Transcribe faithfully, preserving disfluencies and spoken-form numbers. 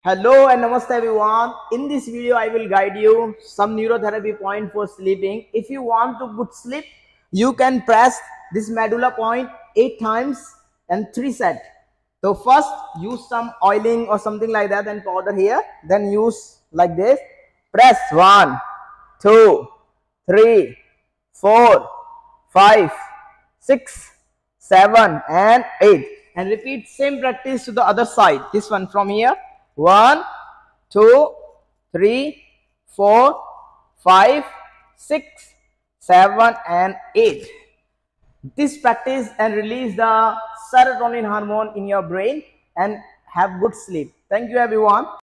Hello and namaste everyone. In this video, I will guide you some neurotherapy point for sleeping. If you want to good sleep, you can press this medulla point eight times and three set. So first use some oiling or something like that and powder here. Then use like this. Press one, two, three, four, five, six, seven, and eight. And repeat same practice to the other side. This one from here. One, two, three, four, five, six, seven, and eight. This practice and release the serotonin hormone in your brain and have good sleep. Thank you everyone.